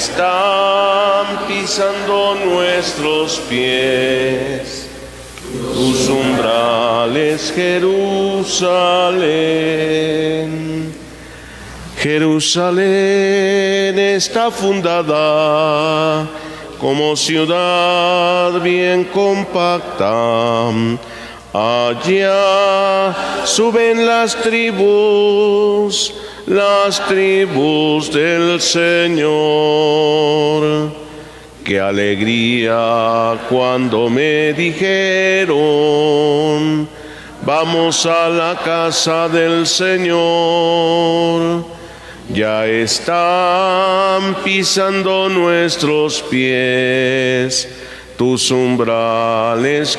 están pisando nuestros pies. Tus umbrales, Jerusalén. Jerusalén está fundada como ciudad bien compacta. Allá suben las tribus del Señor. Qué alegría cuando me dijeron: vamos a la casa del Señor. Ya están pisando nuestros pies tus umbrales,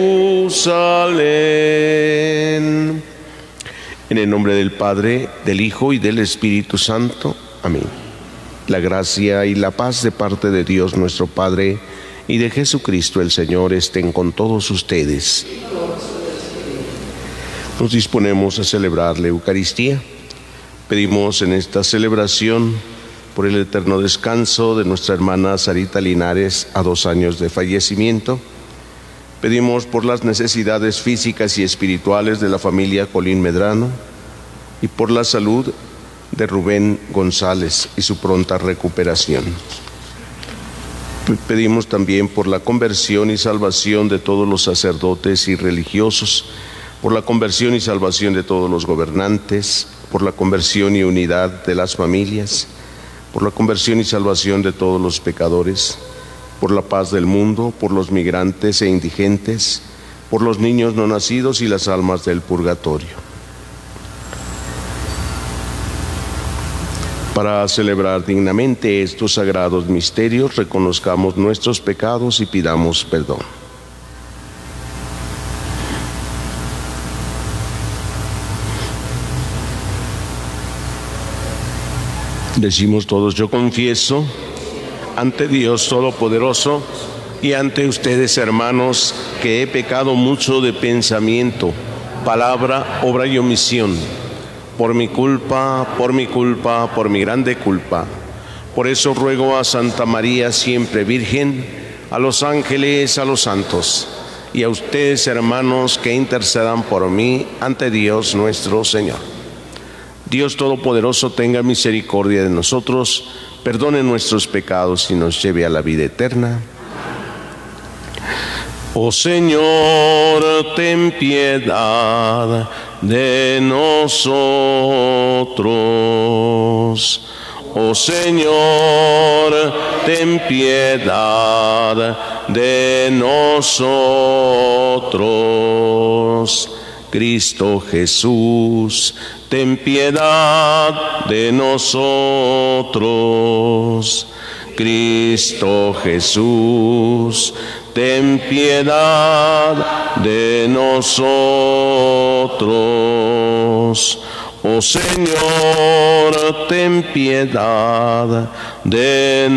Jerusalén. En el nombre del Padre, del Hijo y del Espíritu Santo. Amén. La gracia y la paz de parte de Dios nuestro Padre y de Jesucristo el Señor estén con todos ustedes. Nos disponemos a celebrar la Eucaristía. Pedimos en esta celebración por el eterno descanso de nuestra hermana Sarita Linares a 2 años de fallecimiento. Pedimos por las necesidades físicas y espirituales de la familia Colín Medrano y por la salud de Rubén González y su pronta recuperación. Pedimos también por la conversión y salvación de todos los sacerdotes y religiosos, por la conversión y salvación de todos los gobernantes, por la conversión y unidad de las familias, por la conversión y salvación de todos los pecadores, por la paz del mundo, por los migrantes e indigentes, por los niños no nacidos y las almas del purgatorio. Para celebrar dignamente estos sagrados misterios, reconozcamos nuestros pecados y pidamos perdón. Decimos todos: yo confieso ante Dios Todopoderoso y ante ustedes, hermanos, que he pecado mucho de pensamiento, palabra, obra y omisión, por mi culpa, por mi grande culpa. Por eso ruego a Santa María, siempre Virgen, a los ángeles, a los santos, y a ustedes, hermanos, que intercedan por mí ante Dios nuestro Señor. Dios Todopoderoso tenga misericordia de nosotros, perdone nuestros pecados y nos lleve a la vida eterna. Oh Señor, ten piedad de nosotros. Oh Señor, ten piedad de nosotros. Cristo Jesús, ten piedad de nosotros. Cristo Jesús, ten piedad de nosotros. Oh Señor, ten piedad de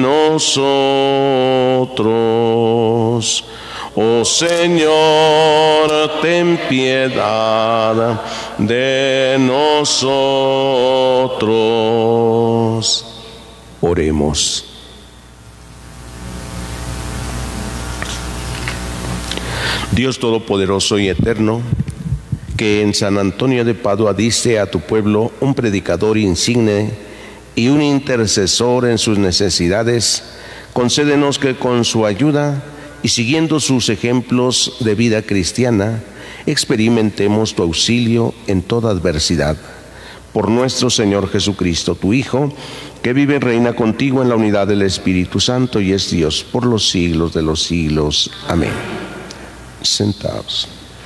nosotros. Oh Señor, ten piedad de nosotros. Oremos. Dios Todopoderoso y Eterno, que en San Antonio de Padua diste a tu pueblo un predicador insigne y un intercesor en sus necesidades, concédenos que con su ayuda y siguiendo sus ejemplos de vida cristiana, experimentemos tu auxilio en toda adversidad. Por nuestro Señor Jesucristo, tu Hijo, que vive y reina contigo en la unidad del Espíritu Santo y es Dios por los siglos de los siglos. Amén. Sentados.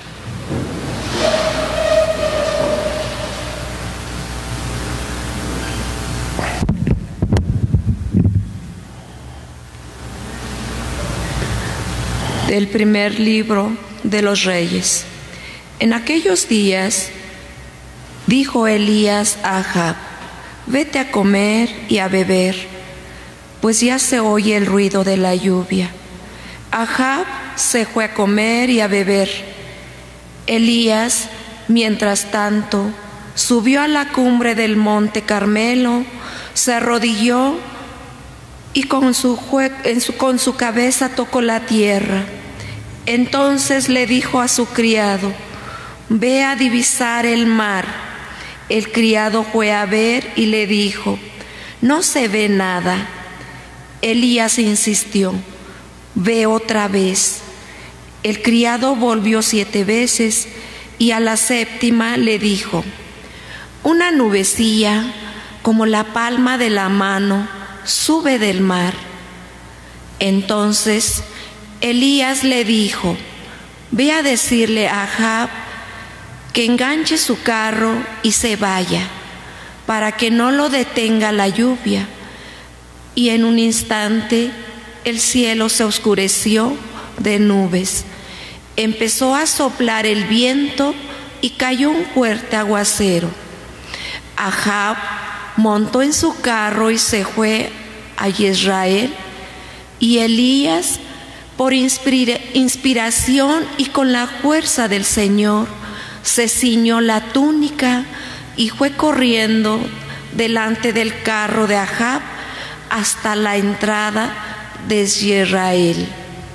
Del primer libro de los Reyes. En aquellos días dijo Elías a Ahab: vete a comer y a beber, pues ya se oye el ruido de la lluvia. Ahab se fue a comer y a beber. Elías, mientras tanto, subió a la cumbre del monte Carmelo, se arrodilló y con su cabeza tocó la tierra. Entonces le dijo a su criado: ve a divisar el mar. El criado fue a ver y le dijo: no se ve nada. Elías insistió: ve otra vez. El criado volvió 7 veces y a la 7ª le dijo: una nubecilla como la palma de la mano sube del mar. Entonces Elías le dijo: ve a decirle a Ahab que enganche su carro y se vaya, para que no lo detenga la lluvia. Y en un instante el cielo se oscureció de nubes. Empezó a soplar el viento y cayó un fuerte aguacero. Ahab montó en su carro y se fue a Jezreel, y Elías, por inspiración y con la fuerza del Señor, se ciñó la túnica y fue corriendo delante del carro de Ahab hasta la entrada de Jezreel.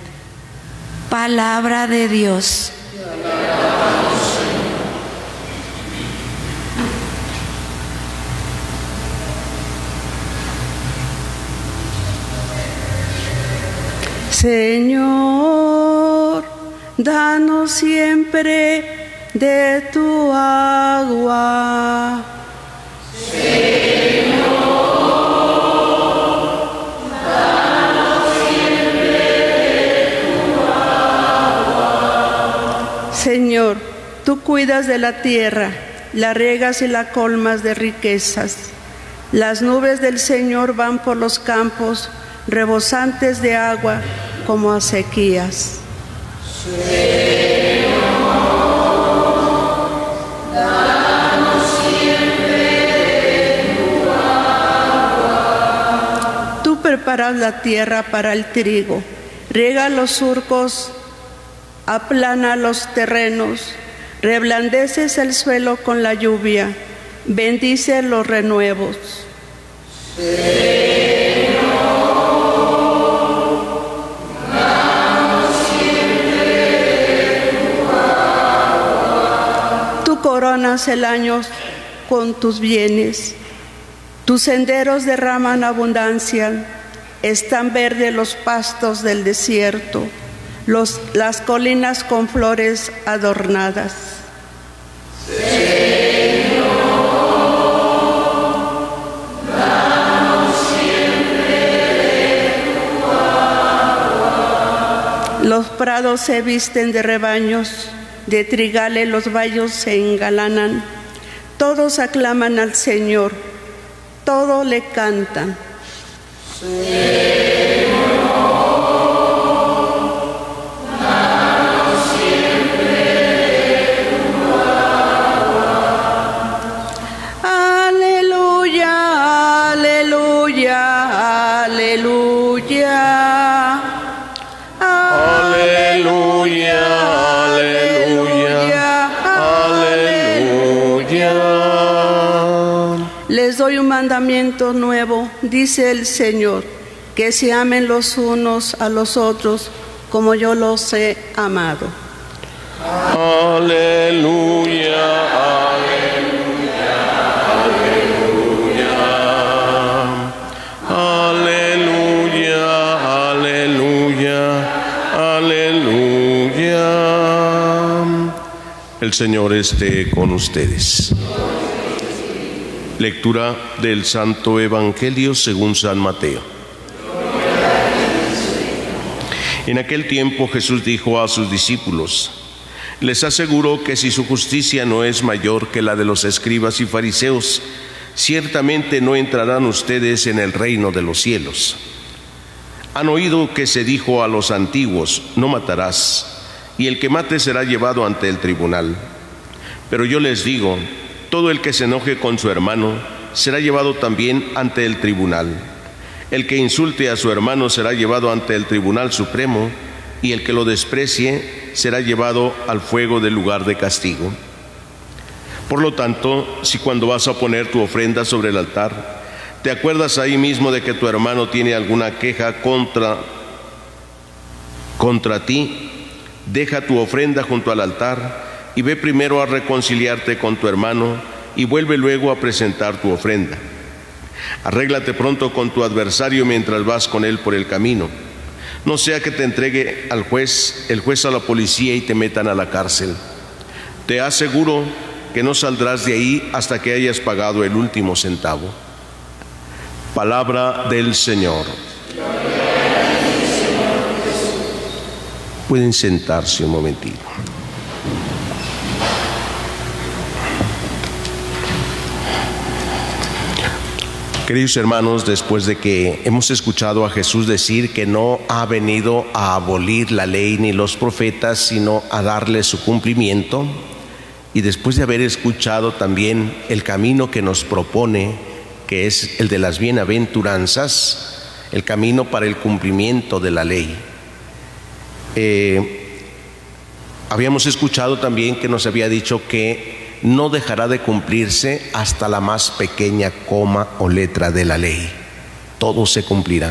Palabra de Dios. Señor, danos siempre de tu agua. Señor, danos siempre de tu agua. Señor, tú cuidas de la tierra, la riegas y la colmas de riquezas. Las nubes del Señor van por los campos, rebosantes de agua como acequias. Señor, danos siempre de tu agua. Tú preparas la tierra para el trigo, riega los surcos, aplana los terrenos, reblandeces el suelo con la lluvia, bendice los renuevos. Coronas el año con tus bienes, tus senderos derraman abundancia, están verdes los pastos del desierto, las colinas con flores adornadas. Señor, danos siempre de tu agua. Los prados se visten de rebaños, de trigales los valles se engalanan, todos aclaman al Señor, todos le cantan. Señor, danos siempre de tu agua. Aleluya, aleluya, aleluya. Aleluya. Les doy un mandamiento nuevo, dice el Señor, que se amen los unos a los otros como yo los he amado. Aleluya, aleluya, aleluya, aleluya, aleluya, aleluya. El Señor esté con ustedes. Lectura del Santo Evangelio según San Mateo. En aquel tiempo Jesús dijo a sus discípulos: les aseguro que si su justicia no es mayor que la de los escribas y fariseos, ciertamente no entrarán ustedes en el reino de los cielos. Han oído que se dijo a los antiguos: no matarás, y el que mate será llevado ante el tribunal. Pero yo les digo: todo el que se enoje con su hermano será llevado también ante el tribunal. El que insulte a su hermano será llevado ante el tribunal supremo, y el que lo desprecie será llevado al fuego del lugar de castigo. Por lo tanto, si cuando vas a poner tu ofrenda sobre el altar, te acuerdas ahí mismo de que tu hermano tiene alguna queja contra ti, deja tu ofrenda junto al altar y ve primero a reconciliarte con tu hermano y vuelve luego a presentar tu ofrenda. Arréglate pronto con tu adversario mientras vas con él por el camino. No sea que te entregue el juez a la policía y te metan a la cárcel. Te aseguro que no saldrás de ahí hasta que hayas pagado el último centavo. Palabra del Señor. Pueden sentarse un momentito. Queridos hermanos, después de que hemos escuchado a Jesús decir que no ha venido a abolir la ley ni los profetas, sino a darle su cumplimiento, y después de haber escuchado también el camino que nos propone, que es el de las bienaventuranzas, el camino para el cumplimiento de la ley, habíamos escuchado también que nos había dicho que no dejará de cumplirse hasta la más pequeña coma o letra de la ley. Todo se cumplirá.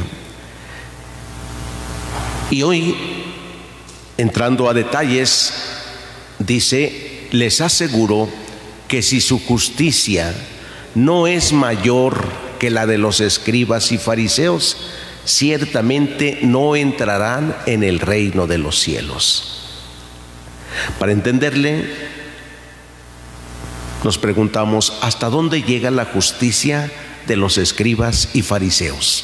Y hoy, entrando a detalles, dice: les aseguro que si su justicia no es mayor que la de los escribas y fariseos, ciertamente no entrarán en el reino de los cielos. Para entenderle, nos preguntamos: ¿hasta dónde llega la justicia de los escribas y fariseos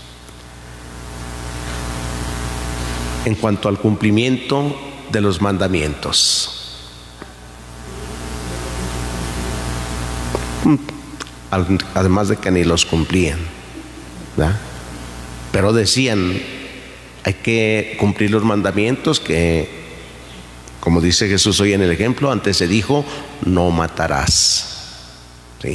en cuanto al cumplimiento de los mandamientos? Además de que ni los cumplían, ¿verdad? Pero decían: hay que cumplir los mandamientos, que, como dice Jesús hoy en el ejemplo, antes se dijo: no matarás. ¿Sí?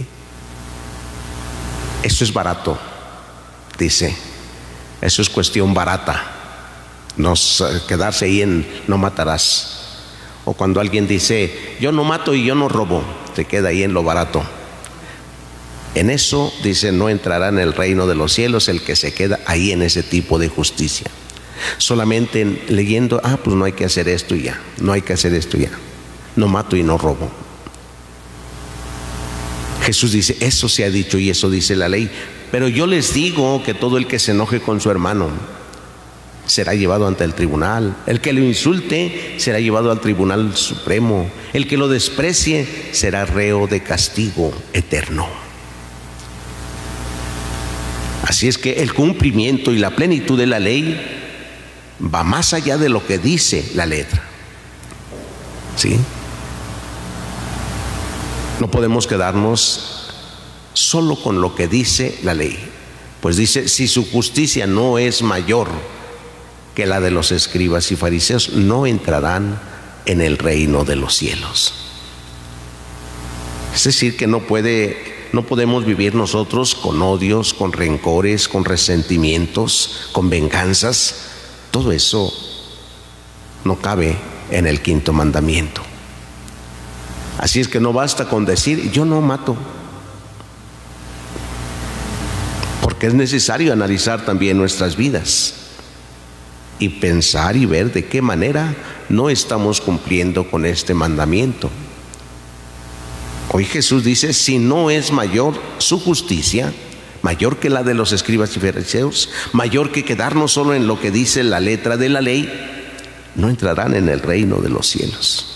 Eso es barato, dice. Eso es cuestión barata. No quedarse ahí en no matarás. O cuando alguien dice: yo no mato y yo no robo, se queda ahí en lo barato. En eso, dice, no entrará en el reino de los cielos el que se queda ahí en ese tipo de justicia. Solamente leyendo: pues no hay que hacer esto y ya, no hay que hacer esto y ya, no mato y no robo. Jesús dice: eso se ha dicho y eso dice la ley, pero yo les digo que todo el que se enoje con su hermano será llevado ante el tribunal, el que lo insulte será llevado al tribunal supremo, el que lo desprecie será reo de castigo eterno. Así es que el cumplimiento y la plenitud de la ley va más allá de lo que dice la letra. ¿Sí? No podemos quedarnos solo con lo que dice la ley. Pues dice: si su justicia no es mayor que la de los escribas y fariseos, no entrarán en el reino de los cielos. Es decir, que no podemos vivir nosotros con odios, con rencores, con resentimientos, con venganzas. Todo eso no cabe en el quinto mandamiento. Así es que no basta con decir: yo no mato, porque es necesario analizar también nuestras vidas y pensar y ver de qué manera no estamos cumpliendo con este mandamiento. Hoy Jesús dice: si no es mayor su justicia, mayor que la de los escribas y fariseos, mayor que quedarnos solo en lo que dice la letra de la ley, no entrarán en el reino de los cielos.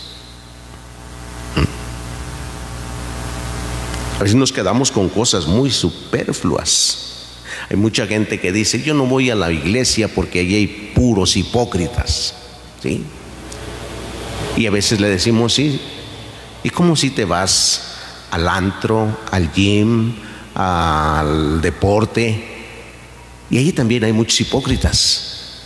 A veces nos quedamos con cosas muy superfluas. Hay mucha gente que dice: yo no voy a la iglesia porque allí hay puros hipócritas. ¿Sí? Y a veces le decimos: sí. ¿Y cómo si te vas al antro, al gym, al deporte? Y allí también hay muchos hipócritas.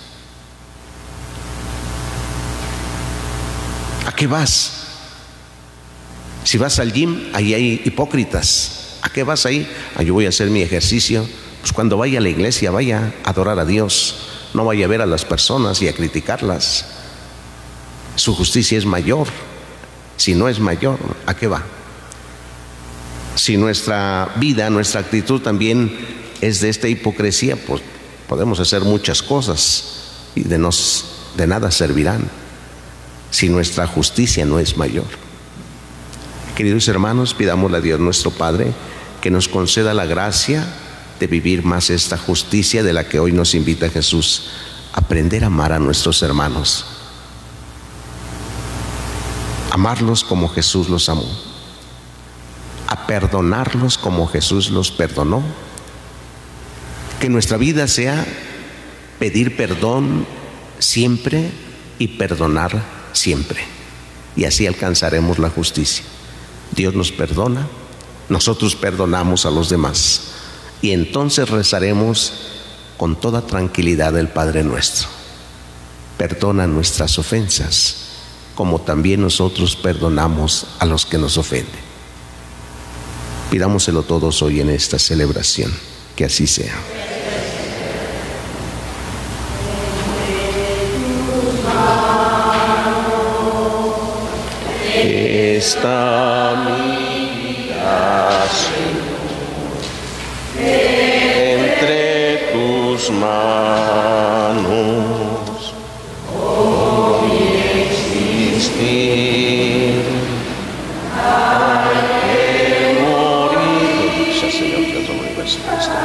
¿A qué vas? Si vas al gym, ahí hay hipócritas. ¿A qué vas ahí? Yo voy a hacer mi ejercicio. Pues cuando vaya a la iglesia, vaya a adorar a Dios, no vaya a ver a las personas y a criticarlas. Su justicia es mayor. Si no es mayor, ¿a qué va? Si nuestra vida, nuestra actitud también es de esta hipocresía, pues podemos hacer muchas cosas y de nada servirán si nuestra justicia no es mayor. Queridos hermanos, pidámosle a Dios nuestro Padre que nos conceda la gracia de vivir más esta justicia de la que hoy nos invita Jesús, aprender a amar a nuestros hermanos, amarlos como Jesús los amó, a perdonarlos como Jesús los perdonó. Que nuestra vida sea pedir perdón siempre y perdonar siempre, y así alcanzaremos la justicia. Dios nos perdona, nosotros perdonamos a los demás, y entonces rezaremos con toda tranquilidad el Padre Nuestro. Perdona nuestras ofensas, como también nosotros perdonamos a los que nos ofenden. Pidámoselo todos hoy en esta celebración, que así sea. Está mi vida, Señor, entre tus manos, hoy existir, hay que morir. Sea Señor, Dios del universo, Cristo.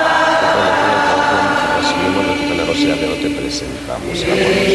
Recibimos de tu generosidad, pero te presentamos la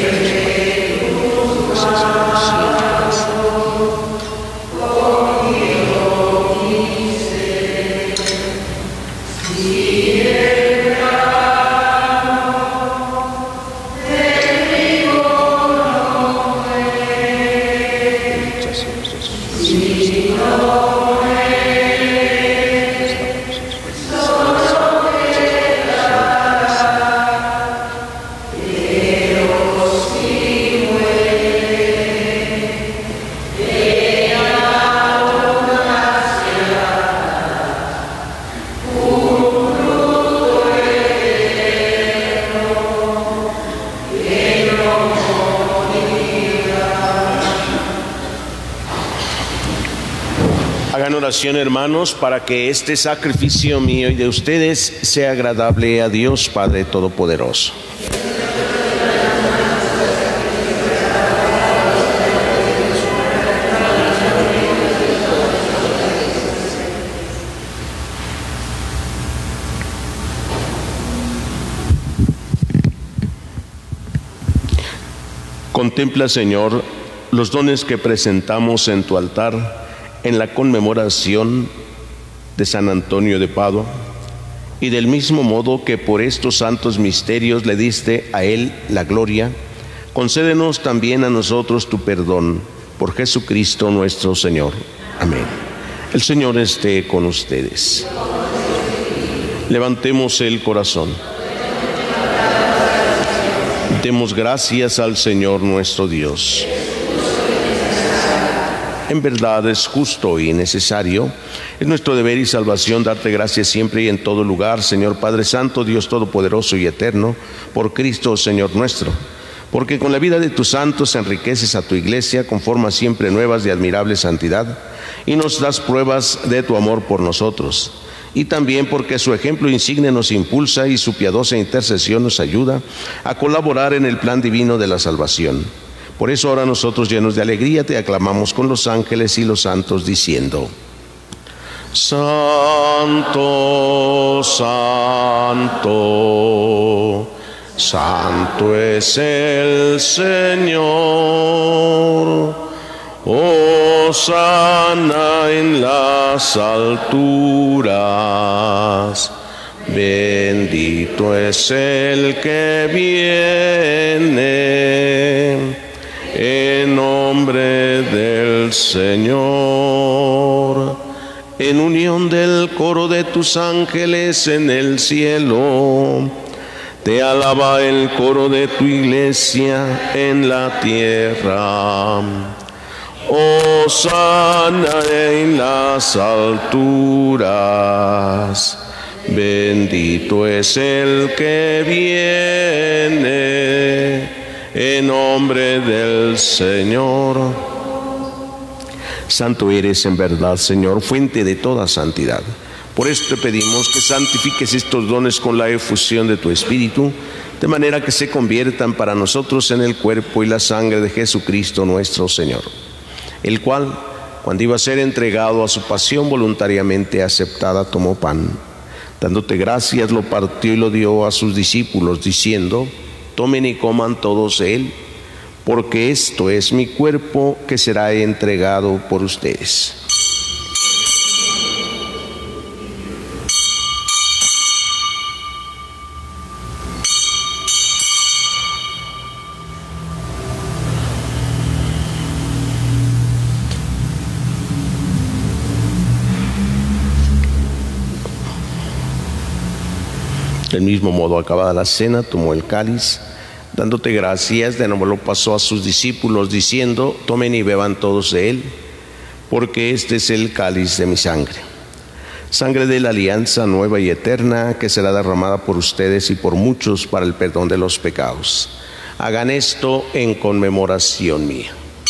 oración, hermanos, para que este sacrificio mío y de ustedes sea agradable a Dios Padre Todopoderoso. Contempla, Señor, los dones que presentamos en tu altar en la conmemoración de San Antonio de Padua, y del mismo modo que por estos santos misterios le diste a él la gloria, concédenos también a nosotros tu perdón, por Jesucristo nuestro Señor. Amén. El Señor esté con ustedes. Levantemos el corazón. Demos gracias al Señor nuestro Dios. En verdad es justo y necesario, es nuestro deber y salvación darte gracias siempre y en todo lugar, Señor Padre Santo, Dios Todopoderoso y Eterno, por Cristo Señor nuestro, porque con la vida de tus santos enriqueces a tu iglesia con formas siempre nuevas de admirable santidad y nos das pruebas de tu amor por nosotros, y también porque su ejemplo insigne nos impulsa y su piadosa intercesión nos ayuda a colaborar en el plan divino de la salvación. Por eso ahora nosotros, llenos de alegría, te aclamamos con los ángeles y los santos, diciendo: Santo, Santo, Santo es el Señor. Hosana en las alturas. Bendito es el que viene en nombre del Señor, en unión del coro de tus ángeles en el cielo, te alaba el coro de tu iglesia en la tierra. Hosana en las alturas, bendito es el que viene en nombre del Señor. Santo eres en verdad, Señor, fuente de toda santidad. Por esto te pedimos que santifiques estos dones con la efusión de tu Espíritu, de manera que se conviertan para nosotros en el cuerpo y la sangre de Jesucristo nuestro Señor, el cual, cuando iba a ser entregado a su pasión voluntariamente aceptada, tomó pan. Dándote gracias, lo partió y lo dio a sus discípulos, diciendo: tomen y coman todos de él, porque esto es mi cuerpo que será entregado por ustedes. Del mismo modo, acabada la cena, tomó el cáliz, dándote gracias, de nuevo lo pasó a sus discípulos, diciendo: tomen y beban todos de él, porque este es el cáliz de mi sangre, sangre de la alianza nueva y eterna, que será derramada por ustedes y por muchos para el perdón de los pecados. Hagan esto en conmemoración mía.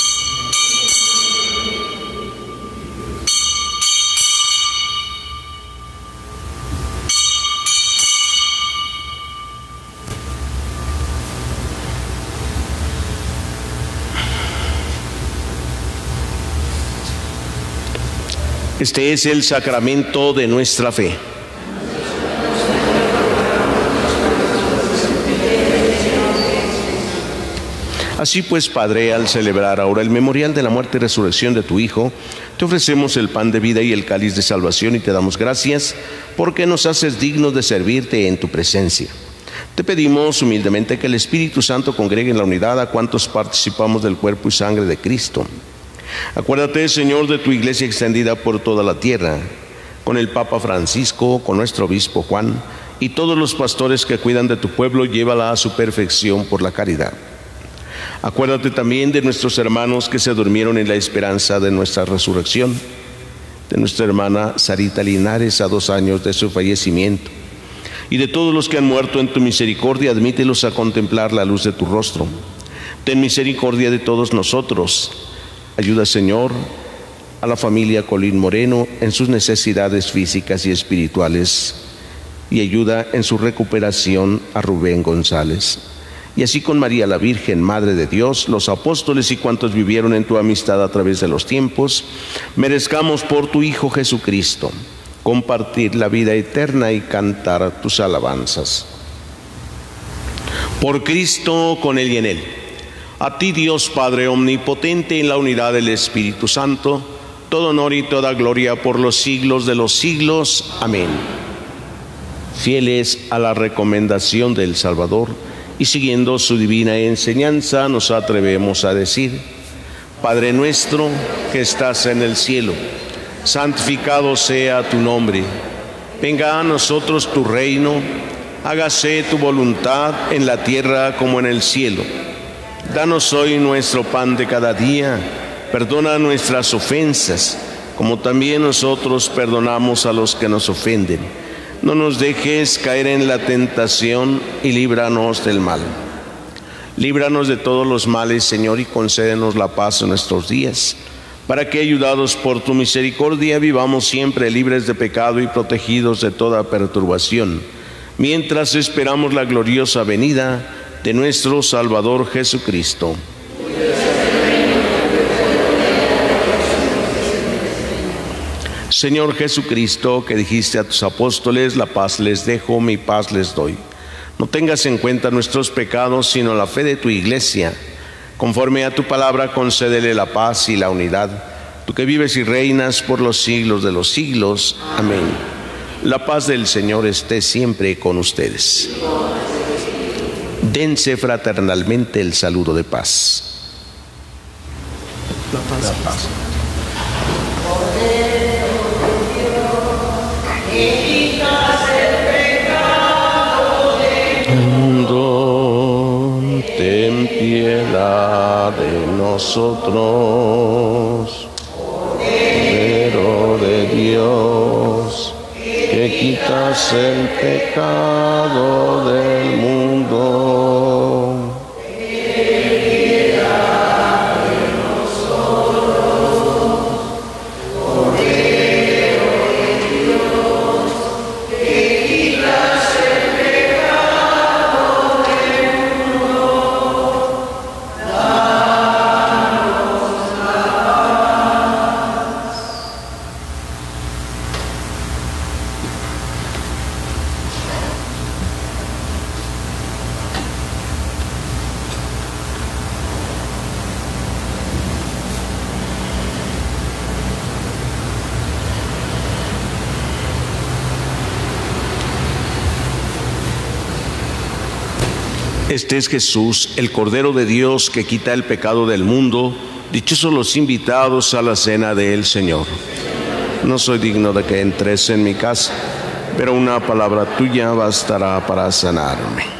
Este es el sacramento de nuestra fe. Así pues, Padre, al celebrar ahora el memorial de la muerte y resurrección de tu Hijo, te ofrecemos el pan de vida y el cáliz de salvación y te damos gracias porque nos haces dignos de servirte en tu presencia. Te pedimos humildemente que el Espíritu Santo congregue en la unidad a cuantos participamos del cuerpo y sangre de Cristo. Acuérdate, Señor, de tu iglesia extendida por toda la tierra, con el Papa Francisco, con nuestro obispo Juan y todos los pastores que cuidan de tu pueblo, llévala a su perfección por la caridad. Acuérdate también de nuestros hermanos que se durmieron en la esperanza de nuestra resurrección, de nuestra hermana Sarita Linares a 2 años de su fallecimiento, y de todos los que han muerto en tu misericordia, admítelos a contemplar la luz de tu rostro. Ten misericordia de todos nosotros. Ayuda, Señor, a la familia Colín Moreno en sus necesidades físicas y espirituales, y ayuda en su recuperación a Rubén González. Y así con María la Virgen, Madre de Dios, los apóstoles y cuantos vivieron en tu amistad a través de los tiempos, merezcamos por tu Hijo Jesucristo compartir la vida eterna y cantar tus alabanzas. Por Cristo, con Él y en Él. A ti, Dios Padre omnipotente, en la unidad del Espíritu Santo, todo honor y toda gloria por los siglos de los siglos. Amén. Fieles a la recomendación del Salvador y siguiendo su divina enseñanza, nos atrevemos a decir: Padre nuestro que estás en el cielo, santificado sea tu nombre. Venga a nosotros tu reino, hágase tu voluntad en la tierra como en el cielo. Danos hoy nuestro pan de cada día, perdona nuestras ofensas, como también nosotros perdonamos a los que nos ofenden. No nos dejes caer en la tentación y líbranos del mal. Líbranos de todos los males, Señor, y concédenos la paz en nuestros días, para que, ayudados por tu misericordia, vivamos siempre libres de pecado y protegidos de toda perturbación, mientras esperamos la gloriosa venida de nuestro Salvador Jesucristo. Señor Jesucristo, que dijiste a tus apóstoles: la paz les dejo, mi paz les doy. No tengas en cuenta nuestros pecados, sino la fe de tu iglesia. Conforme a tu palabra, concédele la paz y la unidad. Tú que vives y reinas por los siglos de los siglos. Amén. La paz del Señor esté siempre con ustedes. Dense fraternalmente el saludo de paz. La paz. La paz. Mundo, ten piedad de nosotros. Cordero de Dios, que quitas el pecado del mundo. Cordero de Dios, Este es Jesús, el Cordero de Dios que quita el pecado del mundo. Dichosos los invitados a la cena del Señor. No soy digno de que entres en mi casa, pero una palabra tuya bastará para sanarme.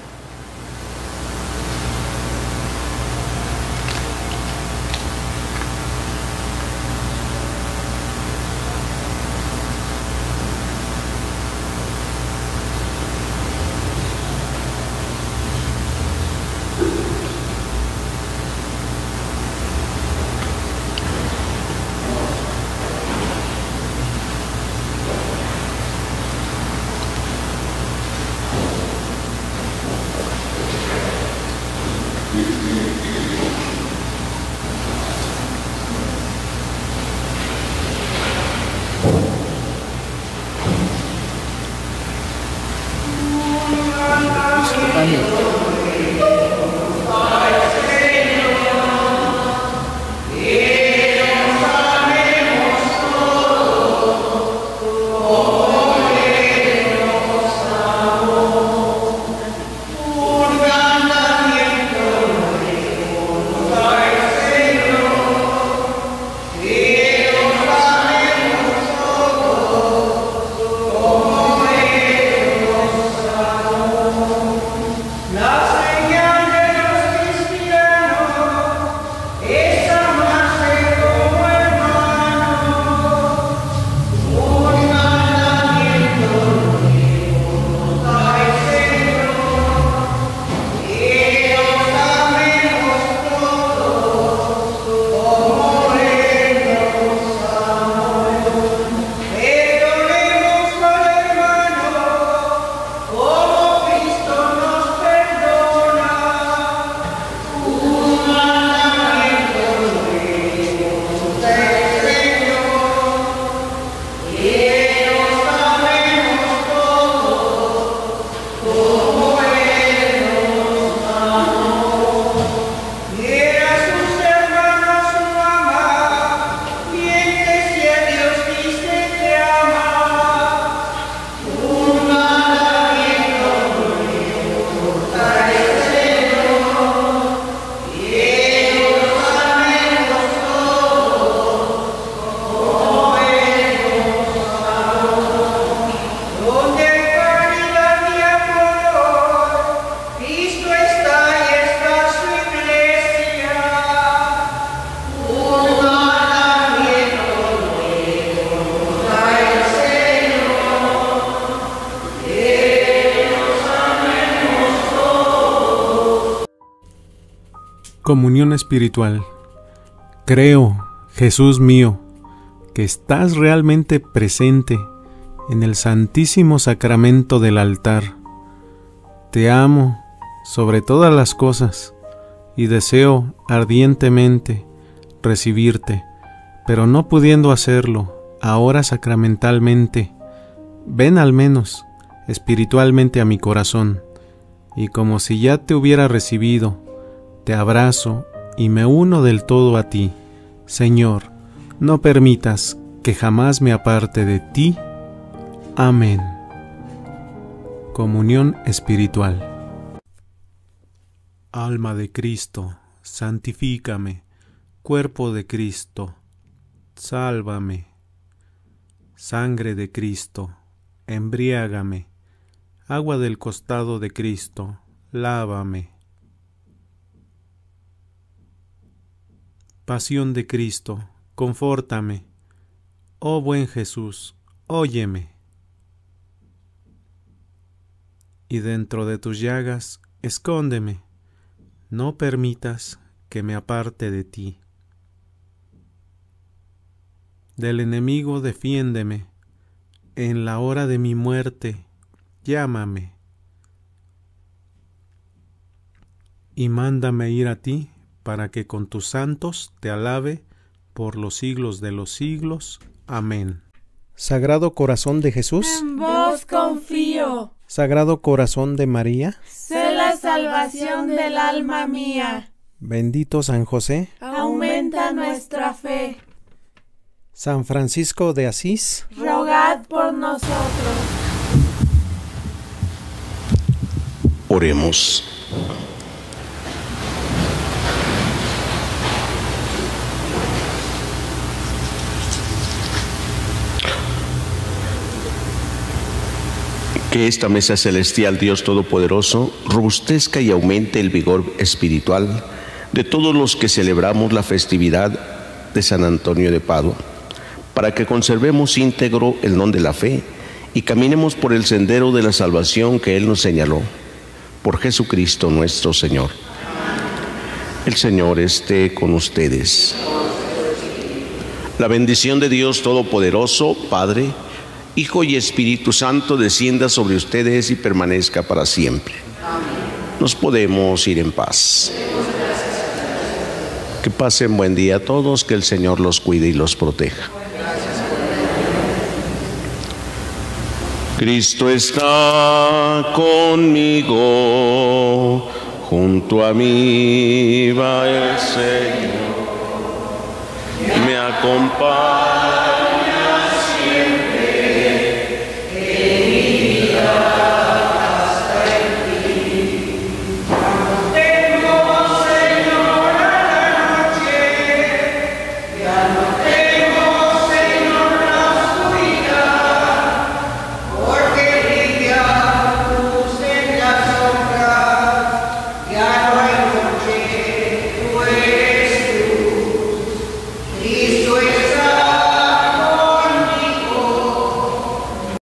Comunión espiritual. Creo, Jesús mío, que estás realmente presente en el santísimo sacramento del altar. Te amo sobre todas las cosas y deseo ardientemente recibirte, pero no pudiendo hacerlo ahora sacramentalmente, ven al menos espiritualmente a mi corazón, y como si ya te hubiera recibido, te abrazo y me uno del todo a ti. Señor, no permitas que jamás me aparte de ti. Amén. Comunión espiritual. Alma de Cristo, santifícame. Cuerpo de Cristo, sálvame. Sangre de Cristo, embriágame. Agua del costado de Cristo, lávame. Pasión de Cristo, confórtame. Oh buen Jesús, óyeme. Y dentro de tus llagas, escóndeme. No permitas que me aparte de ti. Del enemigo defiéndeme. En la hora de mi muerte, llámame. Y mándame ir a ti, para que con tus santos te alabe por los siglos de los siglos. Amén. Sagrado Corazón de Jesús, en vos confío. Sagrado Corazón de María, sé la salvación del alma mía. Bendito San José, aumenta nuestra fe. San Francisco de Asís, rogad por nosotros. Oremos. Que esta mesa celestial, Dios Todopoderoso, robustezca y aumente el vigor espiritual de todos los que celebramos la festividad de San Antonio de Padua, para que conservemos íntegro el don de la fe y caminemos por el sendero de la salvación que Él nos señaló. Por Jesucristo nuestro Señor. El Señor esté con ustedes. La bendición de Dios Todopoderoso, Padre, Hijo y Espíritu Santo, descienda sobre ustedes y permanezca para siempre. Nos podemos ir en paz. Que pasen buen día a todos, que el Señor los cuide y los proteja. Cristo está conmigo, junto a mí va el Señor, me acompaña.